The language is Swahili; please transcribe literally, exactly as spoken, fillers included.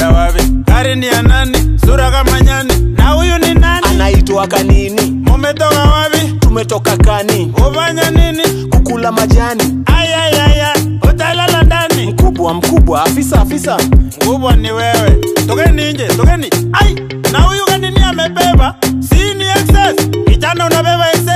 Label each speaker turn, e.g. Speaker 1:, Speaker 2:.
Speaker 1: Umetokea wapi? Gari ni ya nani? Sura kama nyani. Na huyu ni nani?
Speaker 2: Anaitwa Kanini.
Speaker 1: Mumetoka wapi?
Speaker 2: Tumetoka Kani.
Speaker 1: Ufanya nini?
Speaker 2: Kukula majani.
Speaker 1: Ay ay ay ay, utalala ndani.
Speaker 2: Mkubwa mkubwa, afisa afisa.
Speaker 1: Mkubwa ni wewe. Tokeni nje, tokeni. Ai, na huyu Kanini amebeba. Si ni excess. Kijana unabeba excess.